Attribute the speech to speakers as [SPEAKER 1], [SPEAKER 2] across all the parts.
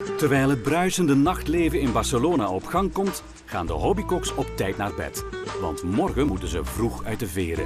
[SPEAKER 1] Terwijl het bruisende nachtleven in Barcelona op gang komt, gaan de hobbykoks op tijd naar bed. Want morgen moeten ze vroeg uit de veren.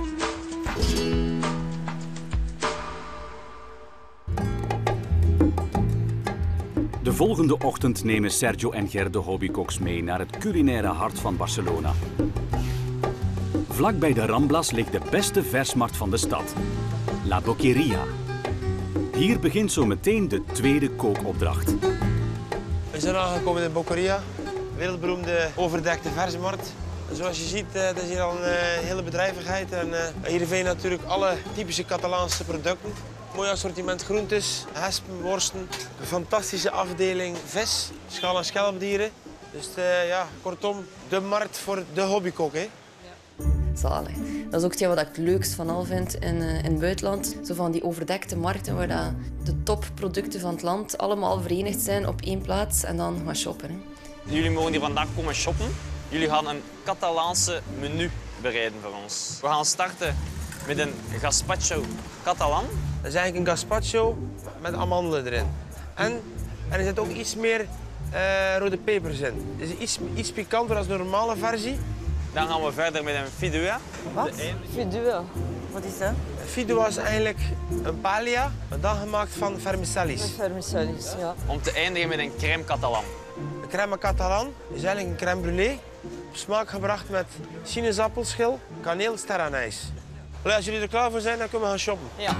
[SPEAKER 1] De volgende ochtend nemen Sergio en Ger de hobbykoks mee naar het culinaire hart van Barcelona. Vlak bij de Ramblas ligt de beste versmarkt van de stad, La Boqueria. Hier begint zo meteen de tweede kookopdracht.
[SPEAKER 2] We zijn aangekomen in Boqueria, wereldberoemde overdekte versmarkt. Zoals je ziet, dat is hier al een hele bedrijvigheid. En hier vind je natuurlijk alle typische Catalaanse producten. Mooi assortiment groentes, hespen, worsten. Een fantastische afdeling vis, schaal- en schelpdieren. Dus ja, kortom, de markt voor de hobbykok. Hè.
[SPEAKER 3] Zalig. Dat is ook wat ik het leukst van al vind in het buitenland. Zo van die overdekte markten waar de topproducten van het land allemaal verenigd zijn op één plaats en dan gaan shoppen. Hè.
[SPEAKER 4] Jullie mogen hier vandaag komen shoppen. Jullie gaan een Catalaanse menu bereiden voor ons. We gaan starten met een gazpacho Catalan.
[SPEAKER 2] Dat is eigenlijk een gazpacho met amandelen erin. En er zit ook iets meer rode pepers in. Het is iets pikanter dan de normale versie.
[SPEAKER 4] Dan gaan we verder met een fideuà.
[SPEAKER 5] Wat? Fideuà. Wat is dat?
[SPEAKER 2] Fideuà is eigenlijk een paella, maar dan gemaakt van vermicellis.
[SPEAKER 5] Vermicellis, ja.
[SPEAKER 4] Om te eindigen met een crème catalan.
[SPEAKER 2] De crème catalan is eigenlijk een crème brûlée. Op smaak gebracht met sinaasappelschil, kaneel, sterrenijs. Als jullie er klaar voor zijn, dan kunnen we gaan shoppen.
[SPEAKER 5] Ja.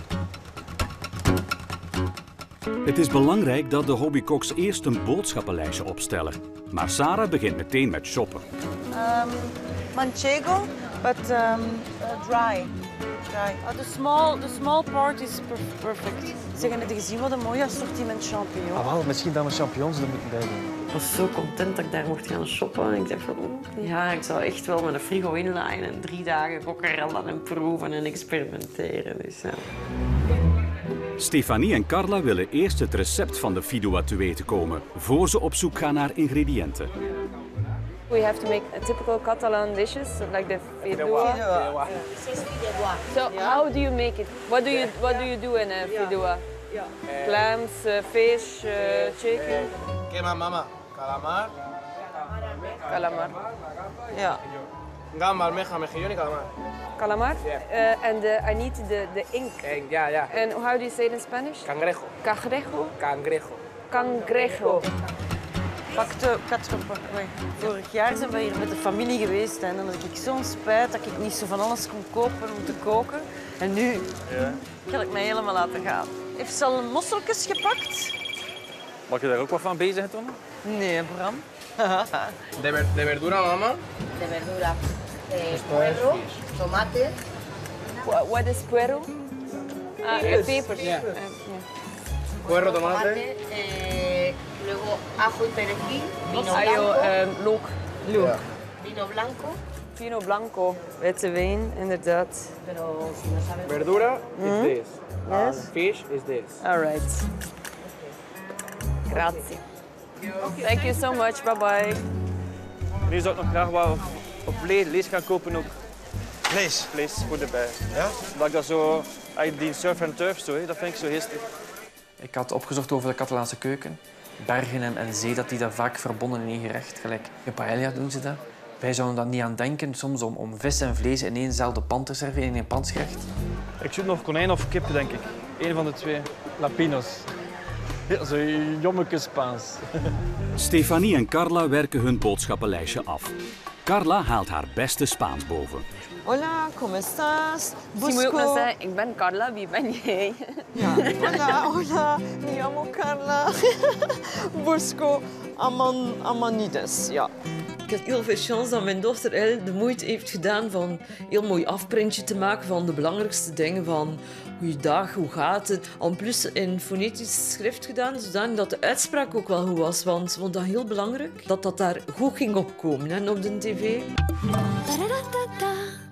[SPEAKER 1] Het is belangrijk dat de hobbykoks eerst een boodschappenlijstje opstellen. Maar Sarah begint meteen met shoppen.
[SPEAKER 6] Manchego, but dry.
[SPEAKER 5] The small part is perfect.
[SPEAKER 6] Zeg, heb je gezien wat een mooi assortiment champignon?
[SPEAKER 7] Ah, wel, misschien dat we champignons er moeten bij doen.
[SPEAKER 3] Ik was zo content dat ik daar mocht gaan shoppen. En ik dacht van, ja, ik zou echt wel met een frigo inlaaien en 3 dagen kokkerellen en proeven en experimenteren. Dus, ja.
[SPEAKER 1] Stefanie en Carla willen eerst het recept van de fideuà te weten komen, voor ze op zoek gaan naar ingrediënten.
[SPEAKER 8] We have to make a typical Catalan dishes, like the fideuà. So how do you make it? What do you do in a fideuà? Clams, fish, chicken?
[SPEAKER 7] Quema mama, calamar.
[SPEAKER 8] Calamar.
[SPEAKER 6] Ja.
[SPEAKER 7] Gamba, almeja, mejillón y calamar.
[SPEAKER 8] Calamar? And I need the ink.
[SPEAKER 7] Ja.
[SPEAKER 8] And how do you say it in Spanish?
[SPEAKER 7] Cangrejo.
[SPEAKER 8] Cangrejo?
[SPEAKER 7] Cangrejo.
[SPEAKER 8] Cangrejo.
[SPEAKER 6] Vorig jaar zijn we hier met de familie geweest en dan had ik zo'n spijt dat ik niet zo van alles kon kopen om te koken. En nu kan ik mij helemaal laten gaan. Heeft ze al mosseltjes gepakt?
[SPEAKER 4] Mag je daar ook wat van bezig doen?
[SPEAKER 6] Nee, Bram.
[SPEAKER 7] De verdura, mama.
[SPEAKER 9] De verdura. Puerro, tomate.
[SPEAKER 8] What is puero? Pepers.
[SPEAKER 7] Yeah. Puerro, tomate.
[SPEAKER 9] Luego ajo y perejil. Vino
[SPEAKER 8] Ayo,
[SPEAKER 9] blanco.
[SPEAKER 8] look.
[SPEAKER 9] Vino blanco.
[SPEAKER 8] Vino blanco. Witte wijn, inderdaad.
[SPEAKER 9] Pero si no sabes.
[SPEAKER 7] Verdura is this.
[SPEAKER 8] Yes.
[SPEAKER 7] Fish is this.
[SPEAKER 8] All right. Grazie. Thank you so much. Bye-bye.
[SPEAKER 4] Nu zou ik nog graag wat op vlees gaan kopen ook.
[SPEAKER 2] Vlees.
[SPEAKER 4] Vlees voor erbij.
[SPEAKER 2] Ja?
[SPEAKER 4] Dat ik dat zo, die surf en turf zo, dat vind ik zo geestig.
[SPEAKER 10] Ik had opgezocht over de Catalaanse keuken. Bergen en zee, dat die daar vaak verbonden in één gerecht. Gelijk in paella doen ze dat. Wij zouden daar niet aan denken soms om vis en vlees in éénzelfde pan te serveren, in één pansgerecht.
[SPEAKER 7] Ik zoek nog konijn of kip, denk ik. Eén van de twee. Lapinos. Ja, zo jommeke Spaans.
[SPEAKER 1] Stefanie en Carla werken hun boodschappenlijstje af. Carla haalt haar beste Spaans boven.
[SPEAKER 6] Hola, ¿cómo estás?
[SPEAKER 8] Misschien moet je ook nog zeggen, ik ben Carla, wie ben jij?
[SPEAKER 6] Ja. Hola, me llamo Carla. Busco Amanides, ja. Ik heb heel veel chance dat mijn dochter El de moeite heeft gedaan van een heel mooi afprintje te maken van de belangrijkste dingen van goeiedag, hoe gaat het? En plus in fonetisch schrift gedaan, zodat de uitspraak ook wel goed was, want ze vond dat heel belangrijk dat dat daar goed ging opkomen hè, op de tv.